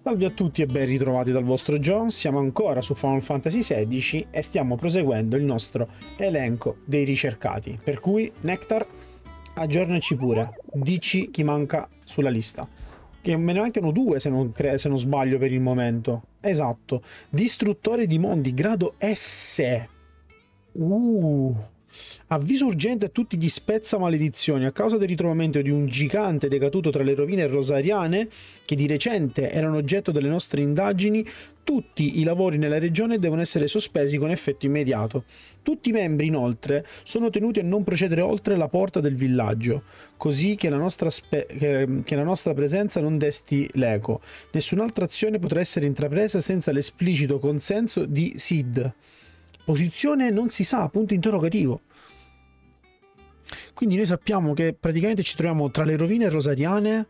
Salve a tutti e ben ritrovati dal vostro John, siamo ancora su Final Fantasy XVI e stiamo proseguendo il nostro elenco dei ricercati, per cui Nectar, aggiornaci pure, dici chi manca sulla lista, che me ne mancano due se non sbaglio per il momento, esatto, distruttore di mondi, grado S, avviso urgente a tutti gli spezza maledizioni a causa del ritrovamento di un gigante decaduto tra le rovine rosariane che di recente erano oggetto delle nostre indagini. Tutti i lavori nella regione devono essere sospesi con effetto immediato. Tutti i membri inoltre sono tenuti a non procedere oltre la porta del villaggio, così che la nostra presenza non desti l'eco. Nessun'altra azione potrà essere intrapresa senza l'esplicito consenso di Sid. Posizione non si sa, punto interrogativo. Quindi noi sappiamo che praticamente ci troviamo tra le rovine rosariane.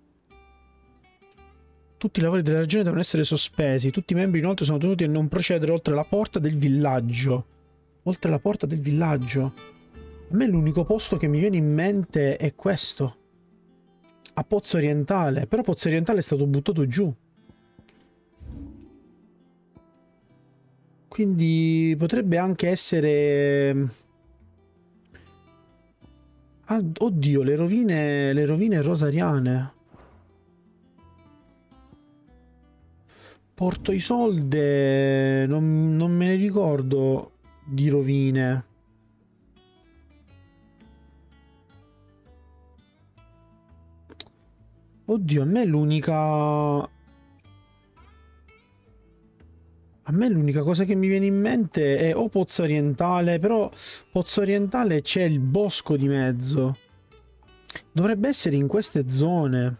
Tutti i lavori della regione devono essere sospesi. Tutti i membri inoltre sono tenuti a non procedere oltre la porta del villaggio. Oltre la porta del villaggio. A me l'unico posto che mi viene in mente è questo. A Pozzo Orientale. Però Pozzo Orientale è stato buttato giù. Quindi potrebbe anche essere... Ah, oddio, le rovine rosariane. Porto Isolde, non me ne ricordo di rovine. Oddio, a me l'unica cosa che mi viene in mente è o Pozzo Orientale, però Pozzo Orientale c'è il bosco di mezzo. Dovrebbe essere in queste zone.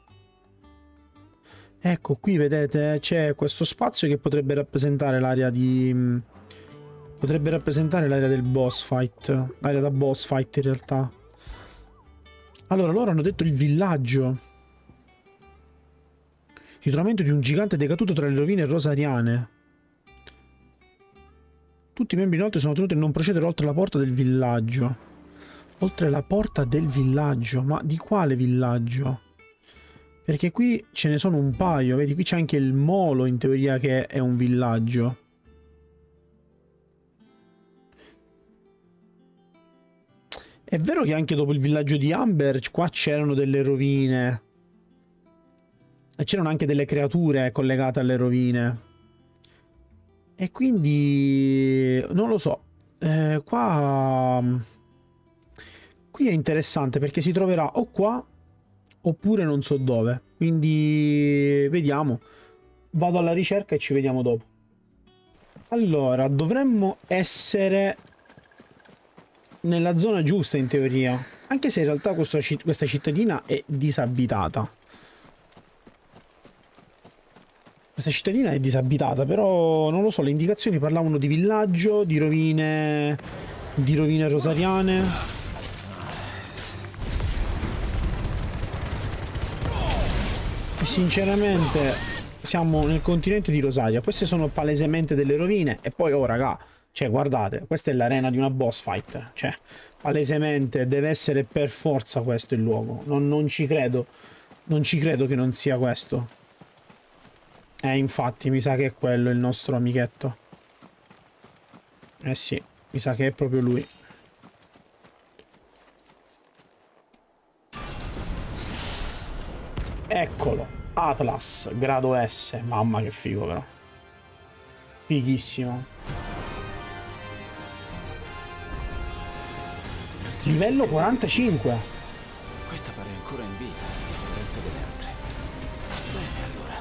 Ecco, qui vedete c'è questo spazio che potrebbe rappresentare l'area di... potrebbe rappresentare l'area del boss fight. L'area da boss fight in realtà. Allora, loro hanno detto il villaggio. Ritrovamento di un gigante decaduto tra le rovine rosariane. Tutti i membri inoltre sono tenuti a non procedere oltre la porta del villaggio. Oltre la porta del villaggio? Ma di quale villaggio? Perché qui ce ne sono un paio. Vedi, qui c'è anche il molo in teoria che è un villaggio. È vero che anche dopo il villaggio di Amber qua c'erano delle rovine. E c'erano anche delle creature collegate alle rovine. E quindi non lo so, qui è interessante perché si troverà o qua oppure non so dove, quindi vediamo, vado alla ricerca e ci vediamo dopo. Allora, dovremmo essere nella zona giusta in teoria, anche se in realtà questa cittadina è disabitata. Questa cittadina è disabitata, però non lo so, le indicazioni parlavano di villaggio, di rovine rosariane. E sinceramente siamo nel continente di Rosaria, queste sono palesemente delle rovine e poi oh raga, cioè guardate, questa è l'arena di una boss fight, cioè palesemente deve essere per forza questo il luogo, non ci credo che non sia questo. Infatti, mi sa che è quello il nostro amichetto. Eh sì, mi sa che è proprio lui. Eccolo, Atlas, grado S. Mamma che figo però. Fighissimo. Livello 45. Questa pare ancora in vita, a differenza delle altre. Bene, allora.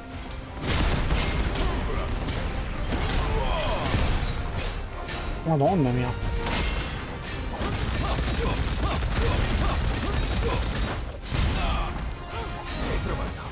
Madonna mia. Hai provato.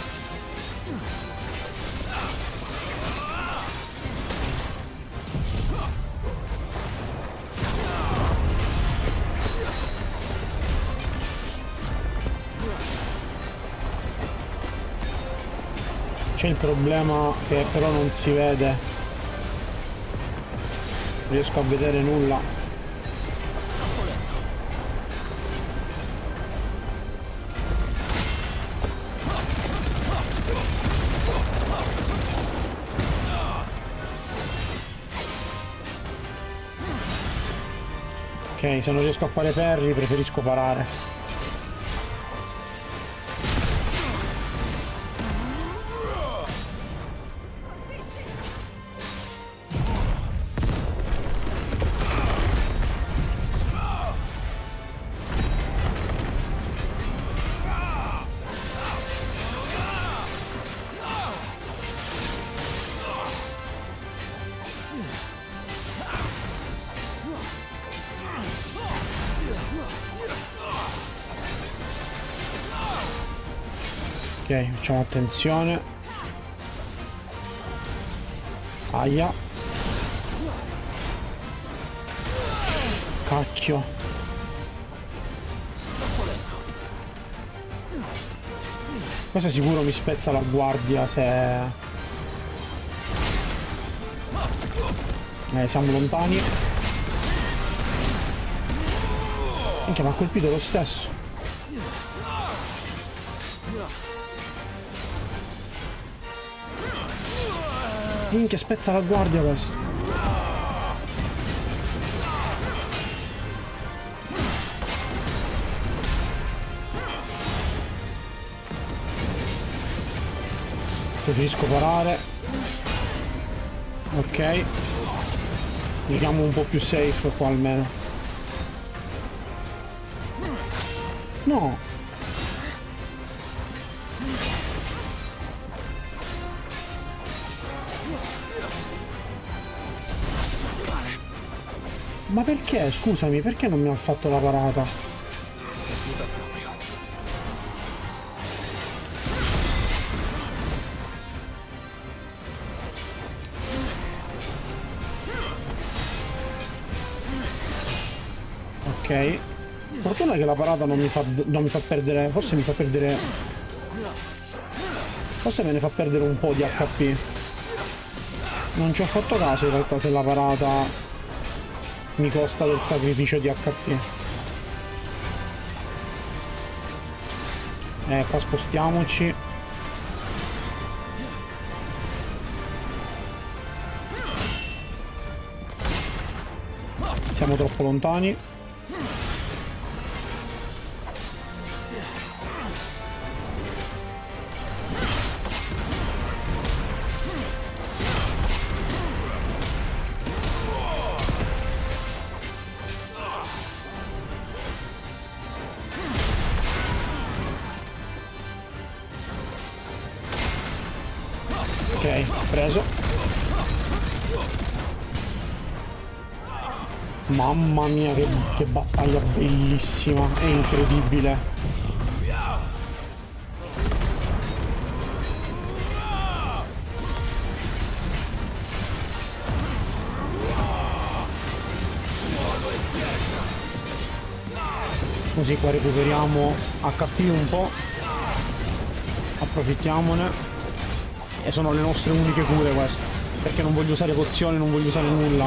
C'è il problema che però non si vede. Non riesco a vedere nulla. Ok, se non riesco a fare parry preferisco parare. Ok, facciamo attenzione. Aia. Cacchio. Questo sicuro mi spezza la guardia se... siamo lontani. Minchia, mi ha colpito lo stesso. Minchia, spezza la guardia questo. Preferisco parare. Ok. Giochiamo un po' più safe qua almeno. No. Ma perché? Scusami, perché non mi ha fatto la parata? Serviva proprio. Ok. Fortuna che la parata non mi fa perdere. Forse mi fa perdere. Forse me ne fa perdere un po' di HP. Non ci ho fatto caso in realtà se la parata mi costa del sacrificio di HP. Qua spostiamoci. Siamo troppo lontani. Ok, preso. Mamma mia, che battaglia bellissima, è incredibile. Così qua recuperiamo HP un po'. Approfittiamone. E sono le nostre uniche cure queste, perché non voglio usare pozioni, non voglio usare nulla.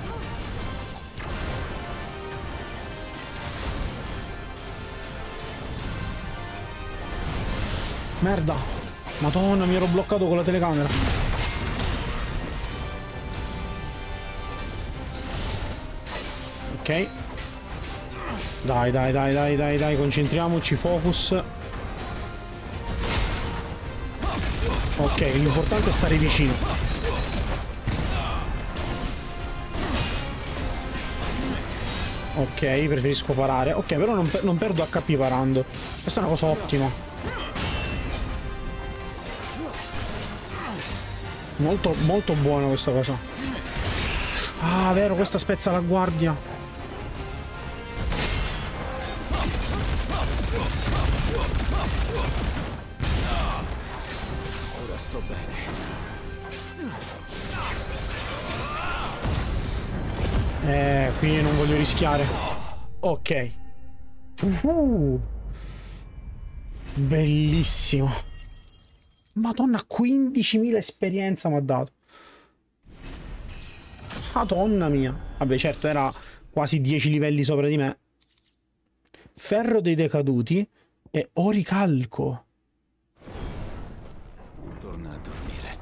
Merda. Madonna, mi ero bloccato con la telecamera. Ok. Dai, concentriamoci, focus. Ok, l'importante è stare vicino. Ok, preferisco parare. Ok, però non perdo HP parando. Questa è una cosa ottima. Molto, molto buona questa cosa. Ah, vero, questa spezza la guardia. Ora sto bene. Qui non voglio rischiare. Ok. Bellissimo. Madonna, 15.000 esperienza mi ha dato. Madonna mia. Vabbè, certo, era quasi 10 livelli sopra di me. Ferro dei decaduti e oricalco. Torna a dormire.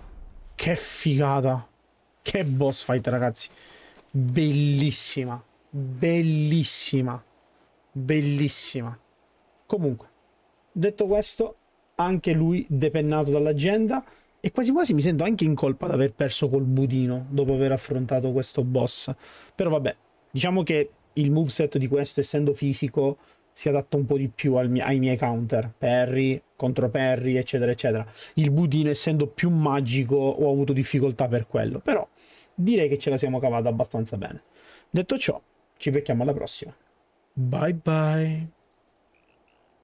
Che figata. Che boss fight, ragazzi. Bellissima. bellissima, bellissima. Comunque, detto questo, anche lui depennato dall'agenda, e quasi quasi mi sento anche in colpa di aver perso col budino dopo aver affrontato questo boss. Però vabbè, diciamo che il moveset di questo, essendo fisico, si adatta un po' di più ai miei counter, parry, contro parry, eccetera, eccetera. Il budino, essendo più magico, ho avuto difficoltà per quello, però direi che ce la siamo cavata abbastanza bene. Detto ciò, ci becchiamo alla prossima. Bye bye.